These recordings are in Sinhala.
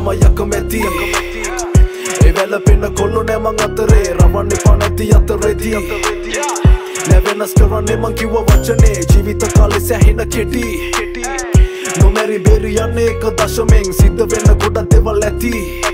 තමයි අකමැති ඒ වැළපෙන කොල්ලෝ නෑ මං අතරේ රවන්න එපා නැති අතරේදී නෑ වෙනස් කරන්නේ මං කිව්ව වචනේ ජීවිත කාලේ සැහෙන කෙටි නොමැරි බේරි යන්නේ එක දශමෙන් සිද්ධ වෙන්න ගොඩක් දේවල් ඇති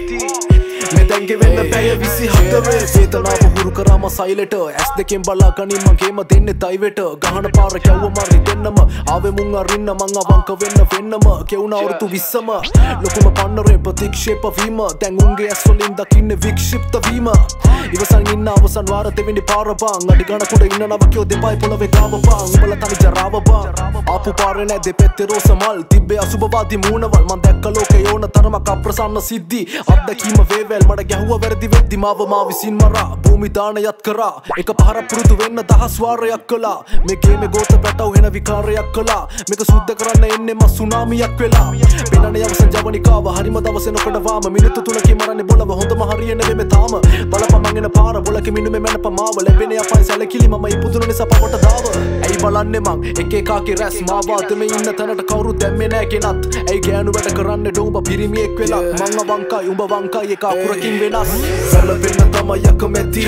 මේ දැන්ගේ වෙන්න පැය 24 වේදනාව හුරු කරාම සයිලෙට ඇස් දෙකෙන් බලා ගනින් මගේම දෙන්නේ තයිවෙට ගහන පාර කැව්ව මරි දෙන්නම ආවේ මුං අරින්න මං අවංක වෙන්නම කෙවුන අවුරුදු 20ම ලොකුම පන්නරේ ප්‍රතික්ෂේප වීම දැන් උන්ගේ ඇස් වලින් දකින්නේ වික්ෂිප්ත වීම ඉවසන් ඉන්න අවසන් වාර දෙවෙනි පාර බං අඩි ගණකුඩ ඉන්න නවකියෝ දෙපයි පොළවේ ගාව බං උඹලා තනි ජරාව බං ආපු පාරේ නැ දෙපැත්තේ රෝස මල් තිබ්බේ අසුබවාදී මූණවල් මං දැක්ක ලෝකේ ඕන තරමක් අප්‍රසන්න සිද්ධි අත්දැකීම වේවැල් මට ගැහුව වැරදි වෙද්දි මාව මා විසින් මරා භූමි දානයත් කරා එක පහරක් පුරුදු වෙන්න 10 වාරයක් කළා මේ ගේමේ ගෝත පැටව වෙන විකාරයක් කළා මේක සුද්ධ කරන්න එන්නේ මස් සුනාමියක් වෙලා පෙනන යවසන් ජවනිකාව හරිම දවසේ නොකඩවාම මිනිත්තු 3කින් මරන්නේ බොලව හොඳම හරිය නෙවෙයි තාම බලපන් මං එන පාර බොලකේ මිනුමේ මැනප මාව ලැබෙන්නේ අපයි සැලකිලි මම ඉපදුන නිසා පවට දාව ඇයි බලන්නේ මං එක එකාගේ රැස් මාවාත මේ ඉන්න තැනට කවුරු දැම්මේ නෑ කෙනත් ඇයි ගෑනු වැඩ කරන්නේ ඩොඹ පිරිමියෙක් වෙලා මං අවංකයි උඹ වංකයි එක අකුරකින් වෙනස් වැළපෙන්න තමයි අකමැති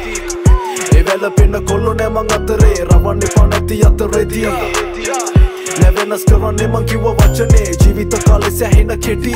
ඒ වැළපෙන්න කොල්ලෝ නෑ මං අතරේ රවන්න එපා නැති අතරේදී නෑ වෙනස් කරන්නේ මං කිව්ව වචනේ ජීවිත කාලේ සැහෙන කෙටි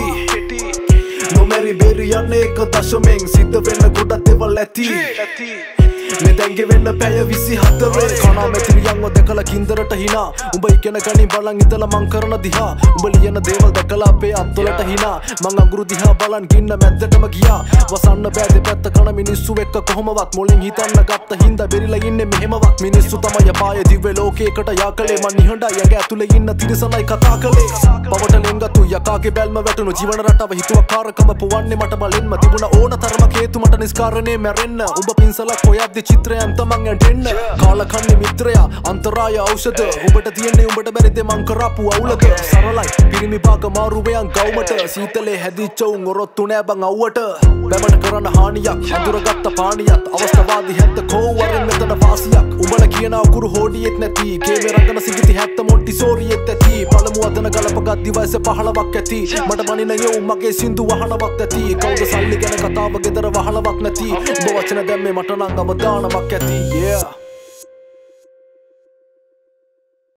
නොමැරි බේරි යන්නේ එක දශමෙන් සිද්ධ වෙන්න ගොඩක් දේවල් ඇති මේ දැන්ගේ වෙන්න පැය 24 කනා මෙතිරියන්ව දැකලා කින්දරට hina උඹ ඉගෙන ගනින් බලන් ඉඳලා මං කරන දිහා උඹ ලියන දේවල් දැකලා අපේ අත්වලට hina මං අඟුරු දිහා බලන් ගින්න මැද්දටම ගියා වසන්න බෑ දෙපැත්ත කන මිනිස්සු එක්ක කොහොමවත් මොලෙන් හිතන්න ගත්ත හින්දා බෙරිලා ඉන්නේ මෙහෙමවත් මිනිස්සු තමයි අපායේ දිව්‍ය ලෝකයකට යකලේ මං නිහඬයි යගේ ඇතුලේ ඉන්න තිරසනයි කතා කළේ පවට ලෙන්ගතු යකාගේ බැල්ම වැටුණු ජීවන රටාව හිතුවක්කාරකම පුවන්නේ මට බලෙන්ම තිබුණ ඕන තරමක් හේතු මට නිස්කාරණේ මැරෙන්න උඹ පින්සලක් හොයද්දි චිත්‍රයන් තමන් ඇඬෙන්න කාලකන්නේ මිත්‍රයා අන්තරාය ඖෂධ උඹට තියන්නේ උඹට බැරිද මං කරපු අවුලක සරලයි පිරිමි පාක මාරුවයන් ගවුමට සීතලේ හැදිච්ච උන් ඔරොත්තු නෑ බං අවුවට බැමට කරන හානියක් අඳුරගත්ත පානියක් අවස්ථාවාදී හැත්ත කෝවරෙන් මෙතන වාසියක් උඹලා කියන අකුරු හොඩියෙත් නැති කේමේ රංගන සිගිති හැත්ත මොන්ටිසෝරියෙත් ඇති පළමු අදන ගලපගත් දිවයිස 15ක් ඇති මට මනින යෝ මගේ සින්දු වහනවක් ඇති කවුද සල්ලි ගැන කතාව ගෙදර වහලවක් නැති උඹ වචන දැම්මේ මට නම් අවදානමක් ඇති yeah